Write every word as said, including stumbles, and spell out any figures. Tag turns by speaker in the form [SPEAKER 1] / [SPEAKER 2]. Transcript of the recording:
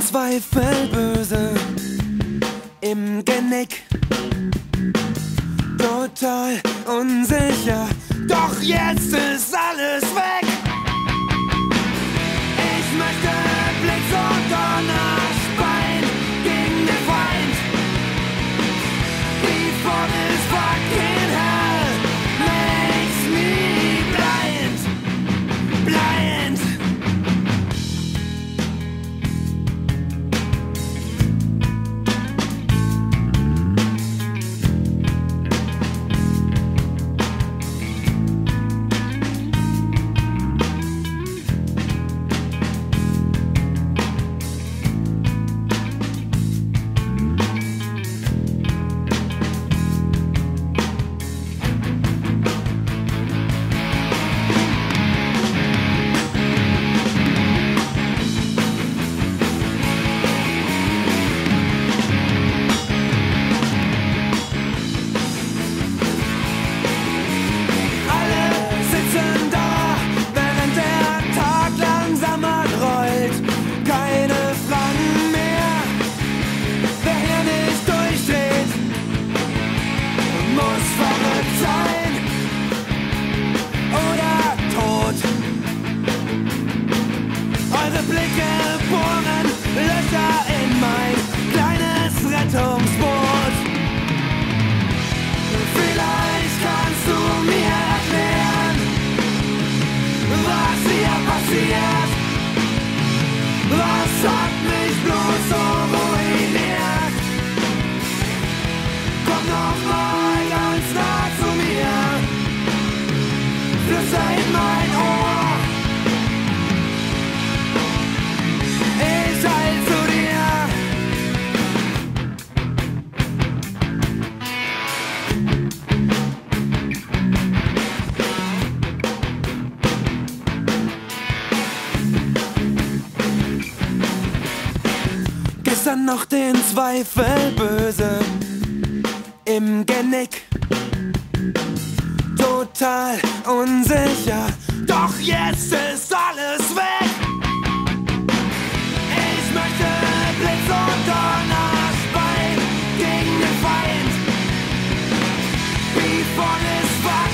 [SPEAKER 1] Zweifel böse im Genick, total unsicher, doch jetzt ist alles weg. Ich möchte Blitz und Donner speien gegen den Feind. Before this fucking hell makes me blind, blind. Eure Blicke bohren Löcher in mein kleines Rettungsboot. Vielleicht kannst du mir erklären, was hier passiert. Was hat mich bloß so ruiniert? Komm noch mal ganz nah zu mir, flüster in mein Ohr. Ich halt zu dir. Gestern noch den Zweifel böse im Genick, total unsicher, doch jetzt ist alles weg. Ich möchte Blitz und Donner speien gegen den Feind. Before this fight